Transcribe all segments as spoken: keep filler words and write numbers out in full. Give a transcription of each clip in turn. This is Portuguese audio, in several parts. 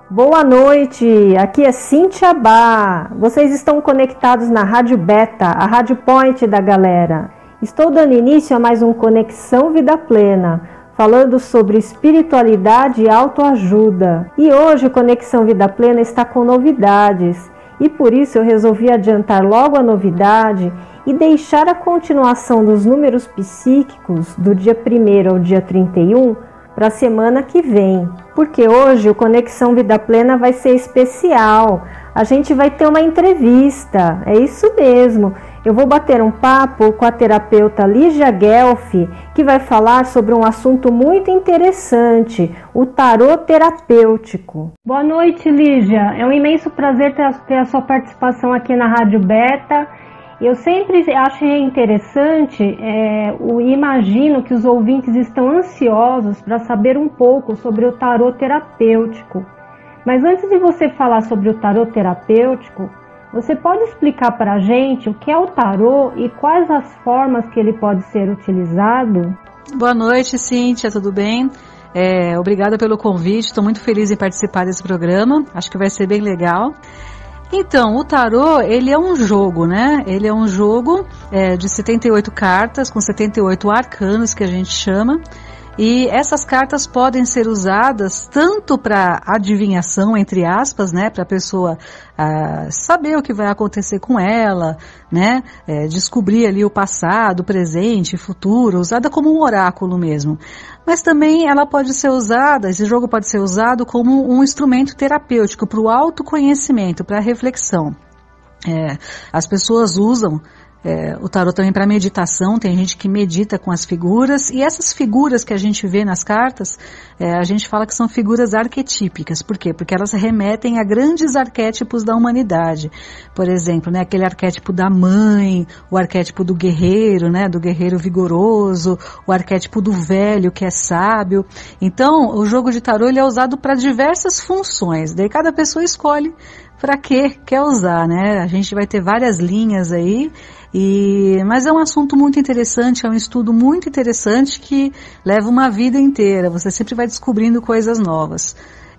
Boa noite, aqui é Cíntia Bá. Vocês estão conectados na Rádio Beta, a Rádio Point da galera. Estou dando início a mais um Conexão Vida Plena, falando sobre espiritualidade e autoajuda. E hoje o Conexão Vida Plena está com novidades, e por isso eu resolvi adiantar logo a novidade e deixar a continuação dos números psíquicos do dia primeiro ao dia trinta e um para a semana que vem, porque hoje o Conexão Vida Plena vai ser especial. A gente vai ter uma entrevista, é isso mesmo. Eu vou bater um papo com a terapeuta Lígia Guelfi, que vai falar sobre um assunto muito interessante, o tarô terapêutico. Boa noite, Lígia. É um imenso prazer ter a, ter a sua participação aqui na Rádio Beta. Eu sempre achei interessante é, o, e imagino que os ouvintes estão ansiosos para saber um pouco sobre o tarô terapêutico. Mas antes de você falar sobre o tarô terapêutico, você pode explicar para a gente o que é o tarô e quais as formas que ele pode ser utilizado? Boa noite, Cíntia, tudo bem? É, obrigada pelo convite, estou muito feliz em participar desse programa, acho que vai ser bem legal. Então, o tarô, ele é um jogo, né? Ele é um jogo é, de setenta e oito cartas, com setenta e oito arcanos, que a gente chama. E essas cartas podem ser usadas tanto para adivinhação, entre aspas, né? Para a pessoa ah, saber o que vai acontecer com ela, né? É, descobrir ali o passado, o presente, o futuro, usada como um oráculo mesmo. Mas também ela pode ser usada, esse jogo pode ser usado como um instrumento terapêutico para o autoconhecimento, para a reflexão. É, as pessoas usam É, o tarô também para meditação, tem gente que medita com as figuras, e essas figuras que a gente vê nas cartas, é, a gente fala que são figuras arquetípicas. Por quê? Porque elas remetem a grandes arquétipos da humanidade. Por exemplo, né, aquele arquétipo da mãe, o arquétipo do guerreiro, né, do guerreiro vigoroso, o arquétipo do velho que é sábio. Então, o jogo de tarô ele é usado para diversas funções, daí cada pessoa escolhe para que quer usar, né? A gente vai ter várias linhas aí, e, mas é um assunto muito interessante, é um estudo muito interessante que leva uma vida inteira, você sempre vai descobrindo coisas novas.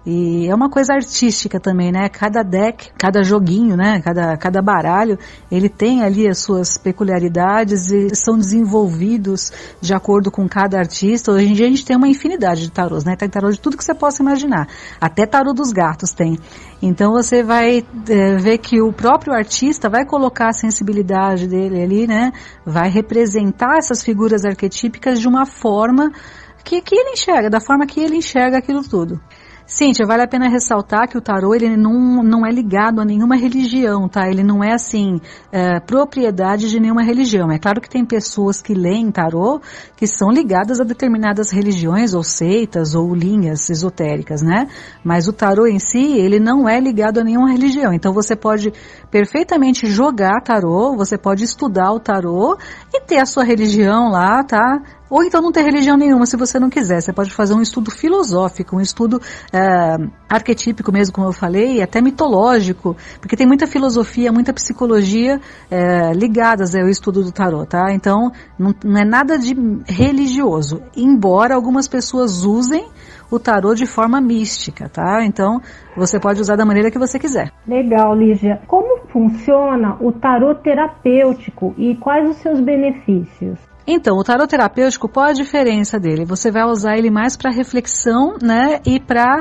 E é uma coisa artística também, né? Cada deck, cada joguinho, né? Cada, cada baralho, ele tem ali as suas peculiaridades e são desenvolvidos de acordo com cada artista. Hoje em dia a gente tem uma infinidade de tarôs, né? Tem tarô de tudo que você possa imaginar. Até tarô dos gatos tem. Então você vai é, ver que o próprio artista vai colocar a sensibilidade dele ali, né? Vai representar essas figuras arquetípicas de uma forma que, que ele enxerga, da forma que ele enxerga aquilo tudo. Cíntia, vale a pena ressaltar que o tarô ele não, não é ligado a nenhuma religião, tá? Ele não é assim, é, propriedade de nenhuma religião. É claro que tem pessoas que leem tarô que são ligadas a determinadas religiões ou seitas ou linhas esotéricas, né? Mas o tarô em si, ele não é ligado a nenhuma religião. Então você pode perfeitamente jogar tarô, você pode estudar o tarô e ter a sua religião lá, tá? Ou então não ter religião nenhuma, se você não quiser. Você pode fazer um estudo filosófico, um estudo é, arquetípico mesmo, como eu falei, até mitológico, porque tem muita filosofia, muita psicologia é, ligadas ao estudo do tarô, tá? Então, não, não é nada de religioso, embora algumas pessoas usem o tarô de forma mística, tá? Então, você pode usar da maneira que você quiser. Legal, Lígia. Como funciona o tarô terapêutico e quais os seus benefícios? Então, o tarô terapêutico, qual a diferença dele? Você vai usar ele mais para reflexão, né, e para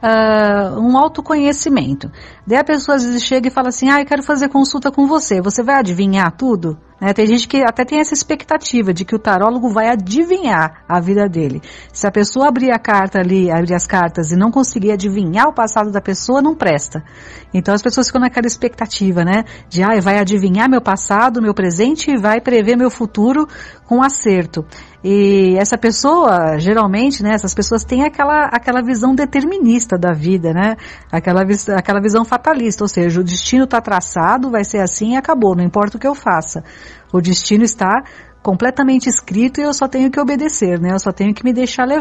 uh, um autoconhecimento. Daí a pessoa às vezes chega e fala assim, ah, eu quero fazer consulta com você, você vai adivinhar tudo? Né, tem gente que até tem essa expectativa de que o tarólogo vai adivinhar a vida dele. Se a pessoa abrir a carta ali, abrir as cartas e não conseguir adivinhar o passado da pessoa, não presta. Então as pessoas ficam naquela expectativa, né, de ah, vai adivinhar meu passado, meu presente e vai prever meu futuro com acerto. E essa pessoa, geralmente, né, essas pessoas têm aquela, aquela visão determinista da vida, né, aquela, aquela visão fatalista, ou seja, o destino está traçado, vai ser assim e acabou, não importa o que eu faça. O destino está completamente escrito e eu só tenho que obedecer, né, eu só tenho que me deixar levar.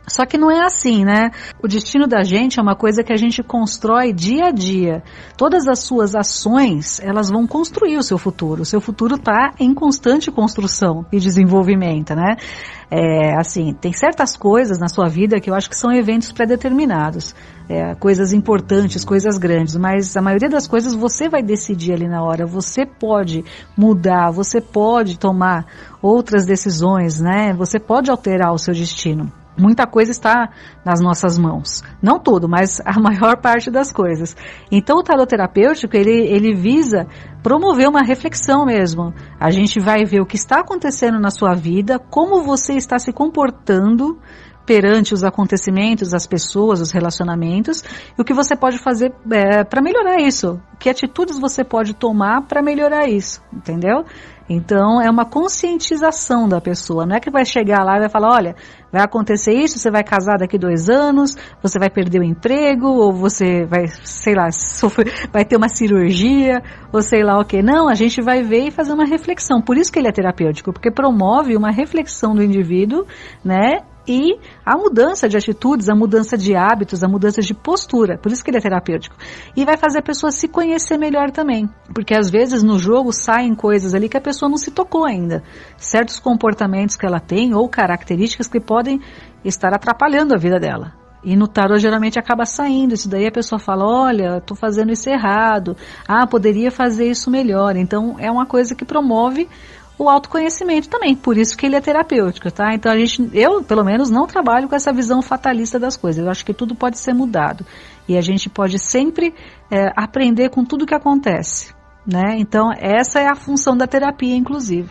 Só que não é assim, né? O destino da gente é uma coisa que a gente constrói dia a dia. Todas as suas ações, elas vão construir o seu futuro. O seu futuro está em constante construção e desenvolvimento, né? É, assim, tem certas coisas na sua vida que eu acho que são eventos pré-determinados. É, coisas importantes, coisas grandes, mas a maioria das coisas você vai decidir ali na hora. Você pode mudar, você pode tomar outras decisões, né? Você pode alterar o seu destino. Muita coisa está nas nossas mãos. Não tudo, mas a maior parte das coisas. Então o tarot terapêutico, ele, ele visa promover uma reflexão mesmo. A gente vai ver o que está acontecendo na sua vida, como você está se comportando perante os acontecimentos, as pessoas, os relacionamentos, e o que você pode fazer é, para melhorar isso. Que atitudes você pode tomar para melhorar isso, entendeu? Então é uma conscientização da pessoa, não é que vai chegar lá e vai falar, olha, vai acontecer isso, você vai casar daqui dois anos, você vai perder o emprego, ou você vai, sei lá, sofrer, vai ter uma cirurgia, ou sei lá o que. Não, a gente vai ver e fazer uma reflexão. Por isso que ele é terapêutico, porque promove uma reflexão do indivíduo, né? E a mudança de atitudes, a mudança de hábitos, a mudança de postura. Por isso que ele é terapêutico. E vai fazer a pessoa se conhecer melhor também. Porque às vezes no jogo saem coisas ali que a pessoa não se tocou ainda. Certos comportamentos que ela tem ou características que podem estar atrapalhando a vida dela. E no tarot geralmente acaba saindo. Isso daí a pessoa fala, olha, estou fazendo isso errado. Ah, poderia fazer isso melhor. Então é uma coisa que promove o autoconhecimento também, por isso que ele é terapêutico, tá? Então a gente, eu pelo menos não trabalho com essa visão fatalista das coisas, eu acho que tudo pode ser mudado, e a gente pode sempre é, aprender com tudo que acontece, né? Então essa é a função da terapia, inclusive,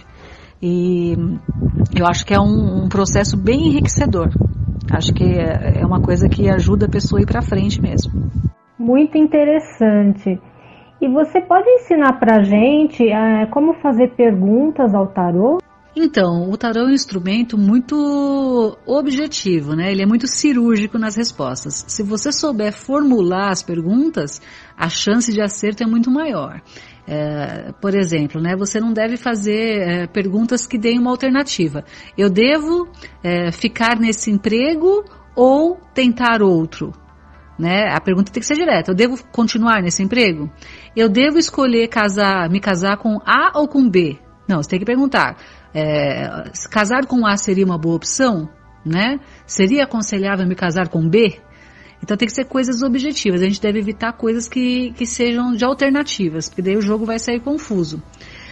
e eu acho que é um, um processo bem enriquecedor, acho que é, é uma coisa que ajuda a pessoa a ir pra frente mesmo. Muito interessante. E você pode ensinar pra gente é, como fazer perguntas ao tarô? Então, o tarô é um instrumento muito objetivo, né? Ele é muito cirúrgico nas respostas. Se você souber formular as perguntas, a chance de acerto é muito maior. É, por exemplo, né, você não deve fazer é, perguntas que deem uma alternativa. Eu devo é, ficar nesse emprego ou tentar outro? Né? A pergunta tem que ser direta. Eu devo continuar nesse emprego? Eu devo escolher casar, me casar com A ou com B? Não, você tem que perguntar. É, casar com A seria uma boa opção? Né? Seria aconselhável me casar com B? Então tem que ser coisas objetivas. A gente deve evitar coisas que, que sejam de alternativas, porque daí o jogo vai sair confuso.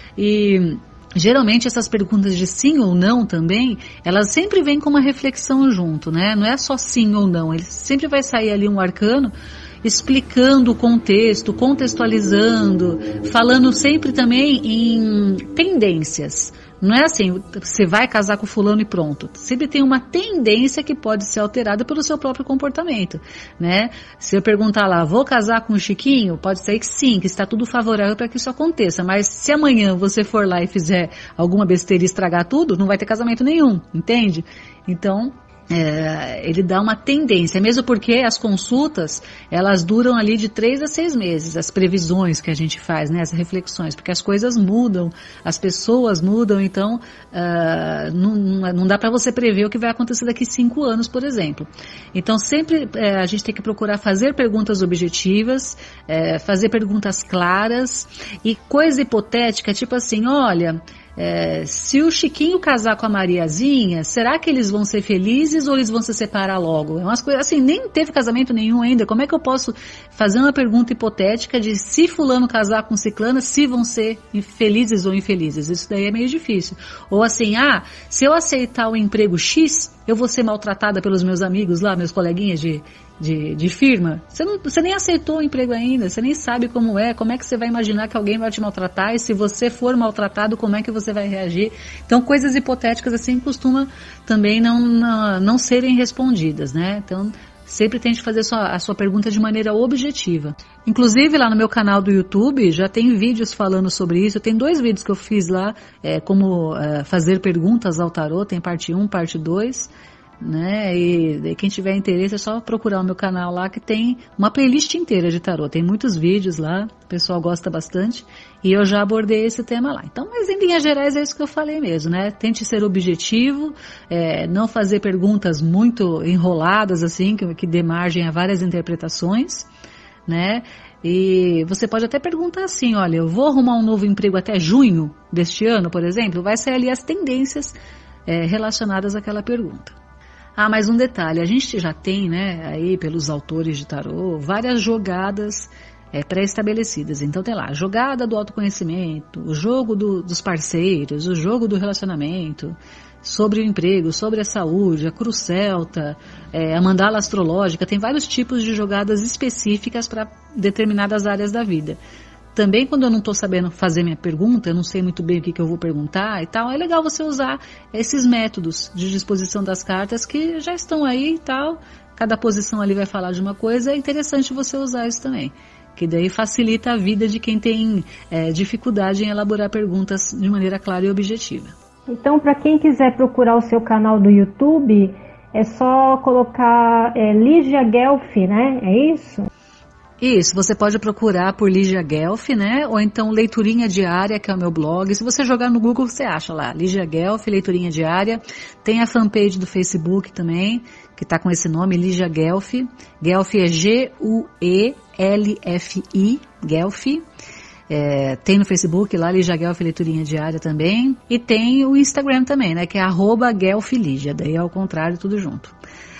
E geralmente essas perguntas de sim ou não também, elas sempre vêm com uma reflexão junto, né? Não é só sim ou não, ele sempre vai sair ali um arcano explicando o contexto, contextualizando, falando sempre também em tendências. Não é assim, você vai casar com fulano e pronto. Sempre tem uma tendência que pode ser alterada pelo seu próprio comportamento, né? Se eu perguntar lá, vou casar com o Chiquinho? Pode ser que sim, que está tudo favorável para que isso aconteça. Mas se amanhã você for lá e fizer alguma besteira e estragar tudo, não vai ter casamento nenhum, entende? Então, É, ele dá uma tendência, mesmo porque as consultas, elas duram ali de três a seis meses, as previsões que a gente faz, né, as reflexões, porque as coisas mudam, as pessoas mudam, então uh, não, não dá para você prever o que vai acontecer daqui cinco anos, por exemplo. Então sempre uh, a gente tem que procurar fazer perguntas objetivas, uh, fazer perguntas claras e coisa hipotética, tipo assim, olha, É, se o Chiquinho casar com a Mariazinha, será que eles vão ser felizes ou eles vão se separar logo? É umas coisas assim, nem teve casamento nenhum ainda. Como é que eu posso fazer uma pergunta hipotética de se fulano casar com ciclana, se vão ser felizes ou infelizes? Isso daí é meio difícil. Ou assim, ah, se eu aceitar o emprego X, eu vou ser maltratada pelos meus amigos lá, meus coleguinhas de, de, de firma. Você, não, você nem aceitou o emprego ainda, você nem sabe como é, como é que você vai imaginar que alguém vai te maltratar, e se você for maltratado, como é que você vai reagir? Então, coisas hipotéticas assim costumam também não, não, não serem respondidas, né? Então, sempre tente fazer a sua, a sua pergunta de maneira objetiva. Inclusive, lá no meu canal do YouTube, já tem vídeos falando sobre isso. Tem dois vídeos que eu fiz lá, é, como é, fazer perguntas ao tarô. Tem parte um, parte dois. né? E, e quem tiver interesse é só procurar o meu canal lá, que tem uma playlist inteira de tarô. Tem muitos vídeos lá, o pessoal gosta bastante, e eu já abordei esse tema lá. Então, mas em linhas gerais é isso que eu falei mesmo, né? Tente ser objetivo, é, não fazer perguntas muito enroladas, assim, que, que dê margem a várias interpretações, né? E você pode até perguntar assim, olha, eu vou arrumar um novo emprego até junho deste ano, por exemplo, vai ser ali as tendências é, relacionadas àquela pergunta. Ah, mas um detalhe, a gente já tem, né, aí pelos autores de tarô, várias jogadas é, pré-estabelecidas. Então tem lá, a jogada do autoconhecimento, o jogo do, dos parceiros, o jogo do relacionamento, sobre o emprego, sobre a saúde, a cruz celta, é, a mandala astrológica, tem vários tipos de jogadas específicas para determinadas áreas da vida. Também quando eu não estou sabendo fazer minha pergunta, eu não sei muito bem o que, que eu vou perguntar e tal, é legal você usar esses métodos de disposição das cartas que já estão aí e tal, cada posição ali vai falar de uma coisa, é interessante você usar isso também, que daí facilita a vida de quem tem é, dificuldade em elaborar perguntas de maneira clara e objetiva. Então, para quem quiser procurar o seu canal do YouTube, é só colocar é, Lígia Guelf, né? É isso? Isso, você pode procurar por Lígia Guelf, né? Ou então Leiturinha Diária, que é o meu blog. Se você jogar no Google, você acha lá, Lígia Guelf, Leiturinha Diária. Tem a fanpage do Facebook também, que está com esse nome, Lígia Guelf. Guelf é G U E L F I, Guelf. É, tem no Facebook lá, Lígia Guelf, Leiturinha Diária também. E tem o Instagram também, né? Que é arroba Guelflígia, daí é ao contrário, tudo junto.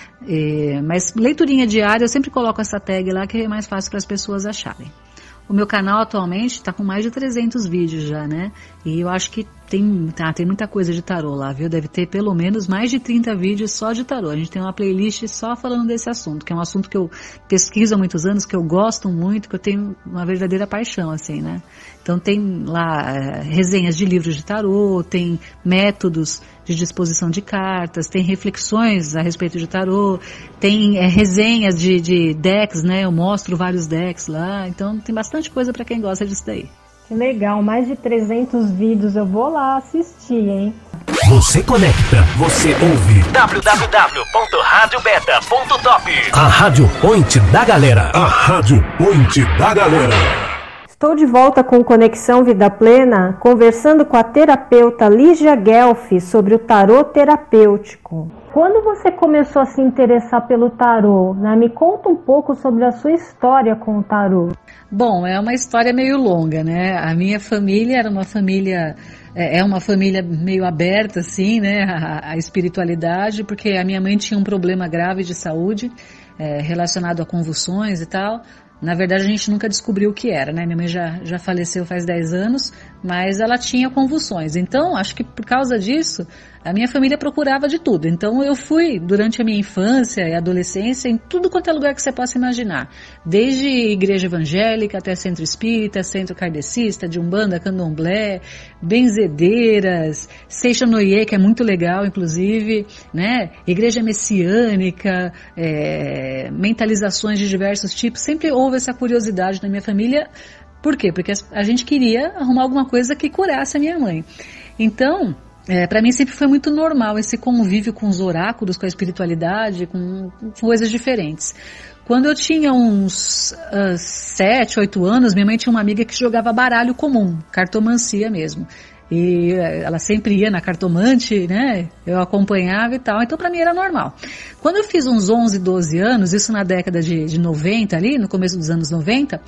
É, mas Leiturinha Diária, eu sempre coloco essa tag lá, que é mais fácil para as pessoas acharem. O meu canal atualmente está com mais de trezentos vídeos já, né? E eu acho que tem, tá, tem muita coisa de tarô lá, viu? Deve ter pelo menos mais de trinta vídeos só de tarô. A gente tem uma playlist só falando desse assunto, que é um assunto que eu pesquiso há muitos anos, que eu gosto muito, que eu tenho uma verdadeira paixão, assim, né? Então tem lá é, resenhas de livros de tarô, tem métodos de disposição de cartas, tem reflexões a respeito de tarô, tem é, resenhas de, de decks, né? Eu mostro vários decks lá, então tem bastante coisa para quem gosta disso daí. Que legal, mais de trezentos vídeos, eu vou lá assistir, hein? Você conecta, você ouve w w w ponto rádio beta ponto top. A Rádio Point da Galera. A Rádio Point da Galera. Estou de volta com Conexão Vida Plena, conversando com a terapeuta Lígia Guelf sobre o tarô terapêutico. Quando você começou a se interessar pelo tarô, né? Me conta um pouco sobre a sua história com o tarô. Bom, é uma história meio longa, né? A minha família era uma família, é uma família meio aberta, assim, né? A, a espiritualidade, porque a minha mãe tinha um problema grave de saúde, é, relacionado a convulsões e tal. Na verdade, a gente nunca descobriu o que era, né? Minha mãe já, já faleceu faz dez anos, mas ela tinha convulsões. Então, acho que por causa disso, a minha família procurava de tudo. Então, eu fui, durante a minha infância e adolescência, em tudo quanto é lugar que você possa imaginar. Desde igreja evangélica até centro espírita, centro kardecista, de umbanda, candomblé, benzedeiras, Seixonoye, que é muito legal, inclusive, né? Igreja messiânica, é, mentalizações de diversos tipos. Sempre houve essa curiosidade na minha família. Por quê? Porque a gente queria arrumar alguma coisa que curasse a minha mãe. Então, é, para mim sempre foi muito normal esse convívio com os oráculos, com a espiritualidade, com, com coisas diferentes. Quando eu tinha uns uh, sete, oito anos, minha mãe tinha uma amiga que jogava baralho comum, cartomancia mesmo. E ela sempre ia na cartomante, né? Eu acompanhava e tal. Então, para mim era normal. Quando eu fiz uns onze, doze anos, isso na década de, de noventa ali, no começo dos anos noventa,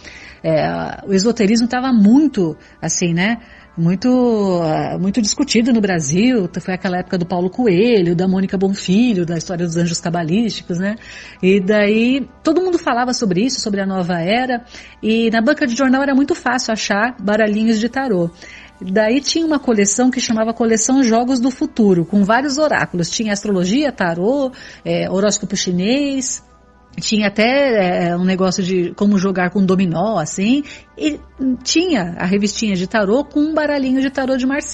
é, o esoterismo estava muito, assim, né? Muito, uh, muito discutido no Brasil. Foi aquela época do Paulo Coelho, da Mônica Bonfilho, da história dos anjos cabalísticos, né? E daí, todo mundo falava sobre isso, sobre a nova era. E na banca de jornal era muito fácil achar baralhinhos de tarô. Daí tinha uma coleção que chamava Coleção Jogos do Futuro, com vários oráculos. Tinha astrologia, tarô, é, horóscopo chinês, tinha até é, um negócio de como jogar com dominó, assim, e tinha a revistinha de tarô com um baralhinho de tarô de Marsella.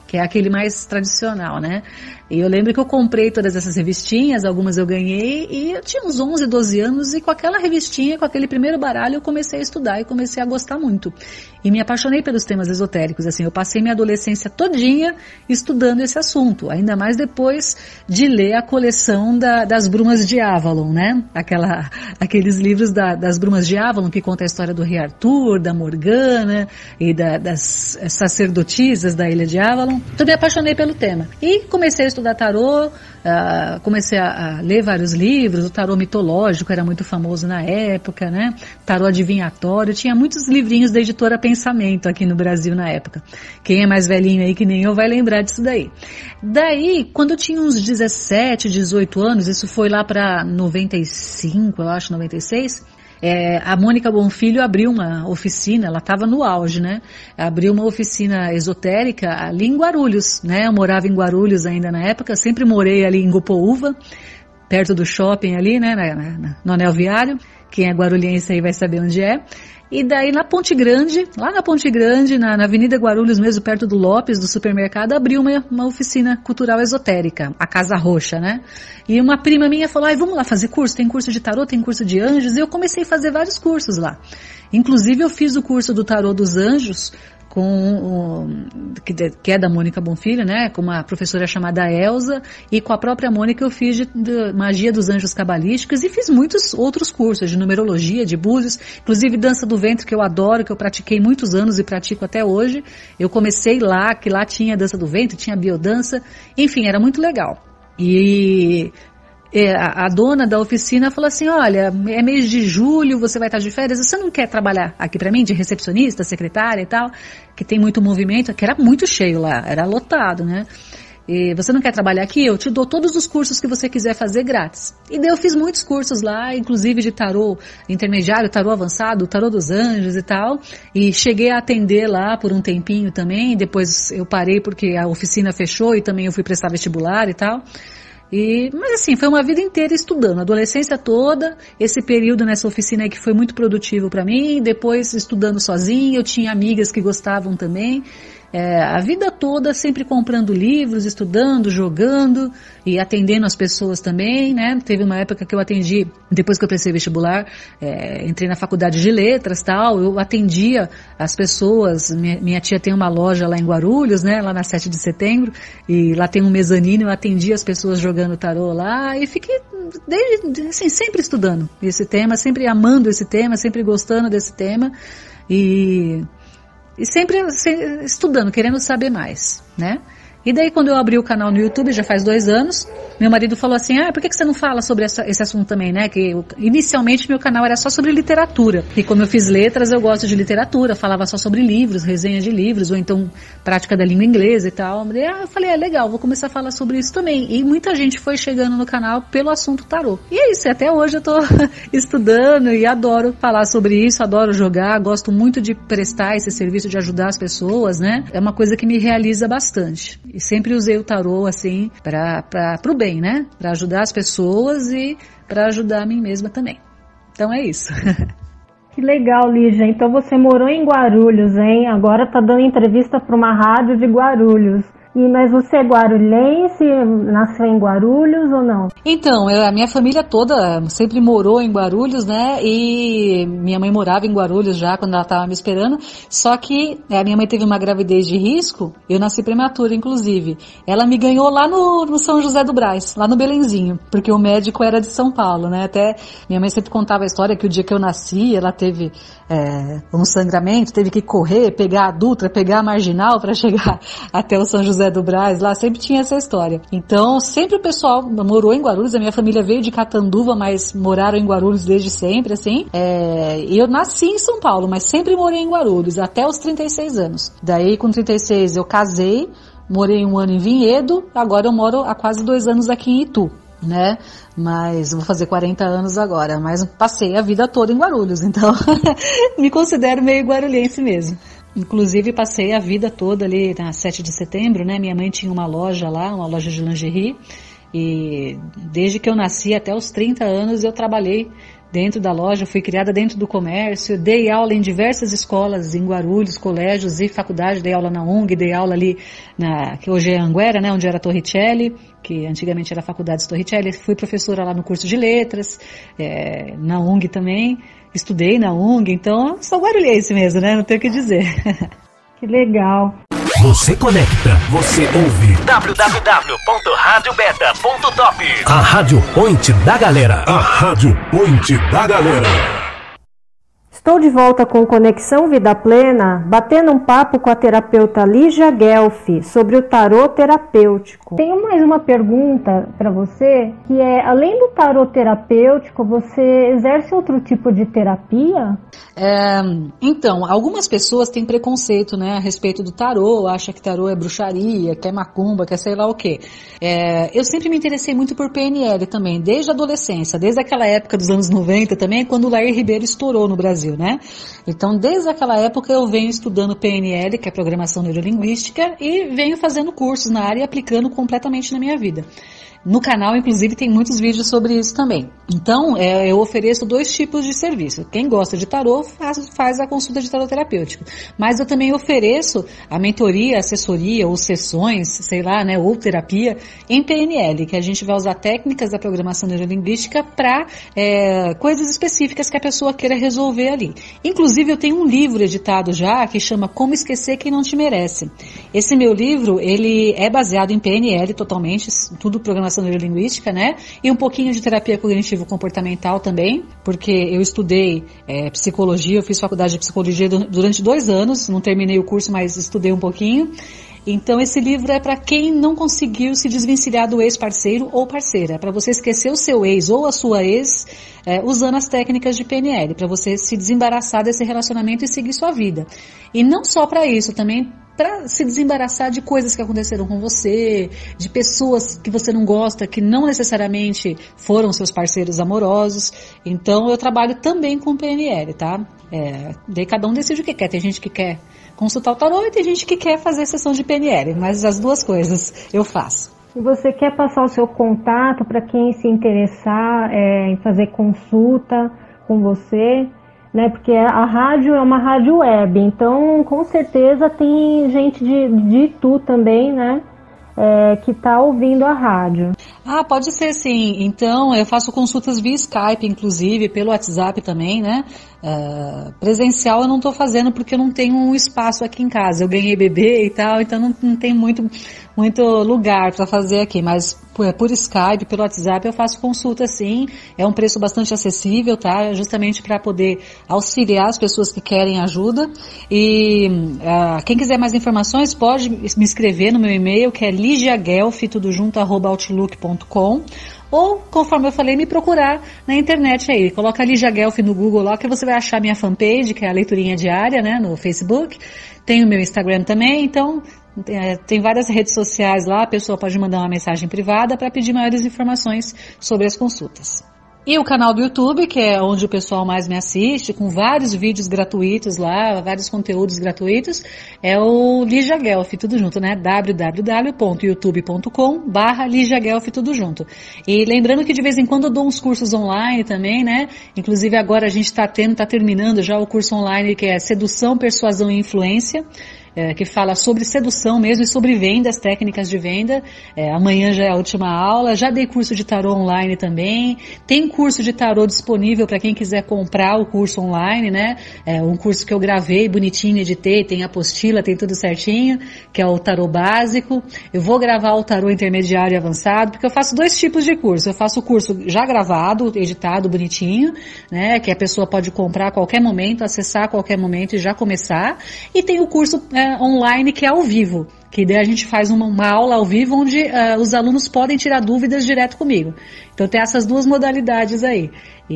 que é aquele mais tradicional, né? E eu lembro que eu comprei todas essas revistinhas, algumas eu ganhei, e eu tinha uns onze, doze anos, e com aquela revistinha, com aquele primeiro baralho, eu comecei a estudar e comecei a gostar muito. E me apaixonei pelos temas esotéricos, assim, eu passei minha adolescência todinha estudando esse assunto, ainda mais depois de ler a coleção da, das Brumas de Avalon, né? Aquela, aqueles livros da, das Brumas de Avalon, que conta a história do rei Arthur, da Morgana e da, das sacerdotisas da ilha de Avalon. Então me apaixonei pelo tema. E comecei a estudar tarô, uh, comecei a, a ler vários livros, o tarô mitológico era muito famoso na época, né? Tarô adivinhatório, tinha muitos livrinhos da editora Pensamento aqui no Brasil na época. Quem é mais velhinho aí que nem eu vai lembrar disso daí. Daí, quando eu tinha uns dezessete, dezoito anos, isso foi lá para noventa e cinco, eu acho, noventa e seis, É, a Mônica Bonfilho abriu uma oficina, ela estava no auge, né? Abriu uma oficina esotérica ali em Guarulhos, né? Eu morava em Guarulhos ainda na época, sempre morei ali em Gupoúva, perto do shopping ali, né? Na, na, no Anel Viário. Quem é guarulhense aí vai saber onde é. E daí na Ponte Grande, lá na Ponte Grande, na, na Avenida Guarulhos mesmo, perto do Lopes, do supermercado, abriu uma, uma oficina cultural esotérica, a Casa Roxa, né? E uma prima minha falou, ai, vamos lá fazer curso, tem curso de tarô, tem curso de anjos, e eu comecei a fazer vários cursos lá. Inclusive eu fiz o curso do tarô dos anjos, com o, que, que é da Mônica Bonfilho, né, com uma professora chamada Elza, e com a própria Mônica eu fiz de, de magia dos anjos cabalísticos e fiz muitos outros cursos de numerologia, de búzios, inclusive dança do ventre, que eu adoro, que eu pratiquei muitos anos e pratico até hoje. Eu comecei lá, que lá tinha dança do ventre, tinha biodança, enfim, era muito legal. E É, a, a dona da oficina falou assim, olha, é mês de julho, você vai estar de férias, você não quer trabalhar aqui pra mim, de recepcionista, secretária e tal, que tem muito movimento, que era muito cheio lá, era lotado, né? E você não quer trabalhar aqui? Eu te dou todos os cursos que você quiser fazer grátis. E daí eu fiz muitos cursos lá, inclusive de tarô intermediário, tarô avançado, tarô dos anjos e tal, e cheguei a atender lá por um tempinho também, depois eu parei porque a oficina fechou e também eu fui prestar vestibular e tal. E, mas assim, foi uma vida inteira estudando, a adolescência toda, esse período nessa oficina aí que foi muito produtivo para mim, depois estudando sozinha, eu tinha amigas que gostavam também, é, a vida toda sempre comprando livros, estudando, jogando e atendendo as pessoas também, né? Teve uma época que eu atendi, depois que eu prestei vestibular, é, entrei na faculdade de letras, tal, eu atendia as pessoas, minha, minha tia tem uma loja lá em Guarulhos, né? Lá na sete de setembro, e lá tem um mezanino, eu atendia as pessoas jogando tarô lá e fiquei desde, assim, sempre estudando esse tema, sempre amando esse tema, sempre gostando desse tema e E sempre estudando, querendo saber mais, né? E daí quando eu abri o canal no YouTube, já faz dois anos, meu marido falou assim, ah, por que, que você não fala sobre essa, esse assunto também, né? Que eu, inicialmente meu canal era só sobre literatura. E como eu fiz letras, eu gosto de literatura, falava só sobre livros, resenha de livros, ou então prática da língua inglesa e tal. E ah, eu falei, é legal, vou começar a falar sobre isso também. E muita gente foi chegando no canal pelo assunto tarô. E é isso, até hoje eu tô estudando e adoro falar sobre isso, adoro jogar, gosto muito de prestar esse serviço de ajudar as pessoas, né? É uma coisa que me realiza bastante. E sempre usei o tarô, assim, para pro bem, né? Para ajudar as pessoas e para ajudar a mim mesma também. Então é isso. Que legal, Lígia. Então você morou em Guarulhos, hein? Agora tá dando entrevista para uma rádio de Guarulhos. E, mas você é guarulhense, nasceu em Guarulhos ou não? Então, eu, a minha família toda sempre morou em Guarulhos, né? E minha mãe morava em Guarulhos já quando ela estava me esperando. Só que a minha mãe teve uma gravidez de risco, eu nasci prematura, inclusive. Ela me ganhou lá no, no São José do Brás, lá no Belenzinho, porque o médico era de São Paulo, né? Até minha mãe sempre contava a história que o dia que eu nasci, ela teve é, um sangramento, teve que correr, pegar a Dutra, pegar a Marginal para chegar até o São José do Brás, lá sempre tinha essa história. Então, sempre o pessoal morou em Guarulhos, a minha família veio de Catanduva, mas moraram em Guarulhos desde sempre, assim. É, eu nasci em São Paulo, mas sempre morei em Guarulhos, até os trinta e seis anos. Daí, com trinta e seis, eu casei, morei um ano em Vinhedo, agora eu moro há quase dois anos aqui em Itu, né? Mas vou fazer quarenta anos agora, mas passei a vida toda em Guarulhos, então me considero meio guarulhense mesmo. Inclusive passei a vida toda ali na sete de setembro, né? Minha mãe tinha uma loja lá, uma loja de lingerie, e desde que eu nasci até os trinta anos eu trabalhei dentro da loja, fui criada dentro do comércio, dei aula em diversas escolas, em Guarulhos, colégios e faculdade, dei aula na U N G, dei aula ali, na, que hoje é Anguera, né, onde era Torricelli, que antigamente era a faculdade de Torricelli, fui professora lá no curso de letras, é, na U N G também, estudei na U N G, então sou guarulhense mesmo, né, não tenho o que dizer. Que legal. Você conecta, você ouve. w w w ponto rádio beta ponto top. A Rádio Point da galera. A Rádio Point da galera. Estou de volta com Conexão Vida Plena, batendo um papo com a terapeuta Lígia Guelfi sobre o tarô terapêutico. Tenho mais uma pergunta para você, que é, além do tarô terapêutico, você exerce outro tipo de terapia? É, então, algumas pessoas têm preconceito, né, a respeito do tarô, acham que tarô é bruxaria, que é macumba, que é sei lá o quê. É, eu sempre me interessei muito por P N L também, desde a adolescência, desde aquela época dos anos noventa também, quando o Lair Ribeiro estourou no Brasil, né? Então, desde aquela época eu venho estudando P N L, que é Programação Neurolinguística, e venho fazendo cursos na área e aplicando completamente na minha vida. No canal, inclusive, tem muitos vídeos sobre isso também. Então, é, eu ofereço dois tipos de serviço. Quem gosta de tarô, faz, faz a consulta de tarô terapêutico. Mas eu também ofereço a mentoria, assessoria ou sessões, sei lá, né, ou terapia em P N L, que a gente vai usar técnicas da programação neurolinguística para é, coisas específicas que a pessoa queira resolver ali. Inclusive, eu tenho um livro editado já que chama Como Esquecer Quem Não Te Merece. Esse meu livro, ele é baseado em P N L totalmente, tudo programação neurolinguística, né? E um pouquinho de terapia cognitivo-comportamental também, porque eu estudei é, psicologia, eu fiz faculdade de psicologia durante dois anos, não terminei o curso, mas estudei um pouquinho. Então esse livro é para quem não conseguiu se desvencilhar do ex-parceiro ou parceira, é para você esquecer o seu ex ou a sua ex é, usando as técnicas de P N L, para você se desembaraçar desse relacionamento e seguir sua vida. E não só para isso, também para se desembaraçar de coisas que aconteceram com você, de pessoas que você não gosta, que não necessariamente foram seus parceiros amorosos. Então eu trabalho também com P N L, tá? É, daí cada um decide o que quer. Tem gente que quer consultar o tarô e tem gente que quer fazer sessão de P N L, mas as duas coisas eu faço. E você quer passar o seu contato para quem se interessar é, em fazer consulta com você? Né, porque a rádio é uma rádio web, então com certeza tem gente de, de Itu também, né, é, que está ouvindo a rádio. Ah, pode ser sim. Então eu faço consultas via Skype, inclusive, pelo WhatsApp também, né? Uh, presencial eu não estou fazendo porque eu não tenho um espaço aqui em casa. Eu ganhei bebê e tal, então não, não tem muito, muito lugar para fazer aqui. Mas por, por Skype, pelo WhatsApp eu faço consulta sim. É um preço bastante acessível, tá? Justamente para poder auxiliar as pessoas que querem ajuda. E uh, quem quiser mais informações pode me escrever no meu e-mail, que é ligiaguelfi, tudo junto, arroba outlook ponto com. Ou, conforme eu falei, me procurar na internet aí. Coloca Lígia Guelfi no Google lá, que você vai achar minha fanpage, que é a Leiturinha Diária, né, no Facebook. Tem o meu Instagram também, então é, tem várias redes sociais lá, a pessoa pode mandar uma mensagem privada para pedir maiores informações sobre as consultas. E o canal do YouTube, que é onde o pessoal mais me assiste, com vários vídeos gratuitos lá, vários conteúdos gratuitos, é o Lígia Guelfi, tudo junto, né? w w w ponto youtube ponto com barra Lígia Guelfi, tudo junto. E lembrando que de vez em quando eu dou uns cursos online também, né? Inclusive agora a gente está tendo, está terminando já o curso online que é Sedução, Persuasão e Influência, É, que fala sobre sedução mesmo e sobre vendas, técnicas de venda. É, amanhã já é a última aula. Já dei curso de tarô online também. Tem curso de tarô disponível para quem quiser comprar o curso online, né? É um curso que eu gravei, bonitinho, editei, tem apostila, tem tudo certinho, que é o tarô básico. Eu vou gravar o tarô intermediário e avançado, porque eu faço dois tipos de curso. Eu faço o curso já gravado, editado, bonitinho, né? Que a pessoa pode comprar a qualquer momento, acessar a qualquer momento e já começar. E tem o curso é, online, que é ao vivo, que daí a gente faz uma, uma aula ao vivo onde uh, os alunos podem tirar dúvidas direto comigo. Então tem essas duas modalidades aí.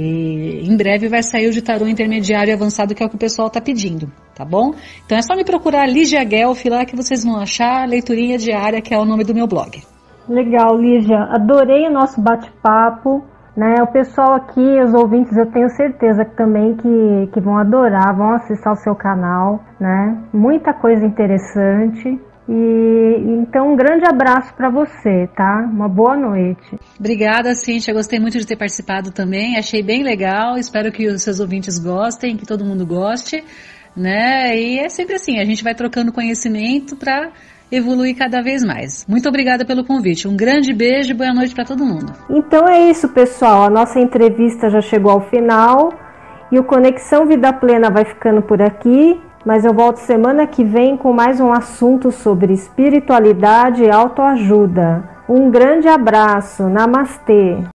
E em breve vai sair o de tarô intermediário e avançado, que é o que o pessoal está pedindo, tá bom? Então é só me procurar Lígia Guelfi lá que vocês vão achar, Leiturinha Diária, que é o nome do meu blog. Legal, Lígia. Adorei o nosso bate-papo. Né, o pessoal aqui, os ouvintes, eu tenho certeza que também que, que vão adorar, vão acessar o seu canal, né? Muita coisa interessante. E então um grande abraço para você, tá? Uma boa noite. Obrigada, Cíntia. Gostei muito de ter participado também. Achei bem legal. Espero que os seus ouvintes gostem, que todo mundo goste, né? E é sempre assim, a gente vai trocando conhecimento para evoluir cada vez mais. Muito obrigada pelo convite. Um grande beijo e boa noite para todo mundo. Então é isso, pessoal. A nossa entrevista já chegou ao final e o Conexão Vida Plena vai ficando por aqui, mas eu volto semana que vem com mais um assunto sobre espiritualidade e autoajuda. Um grande abraço. Namastê.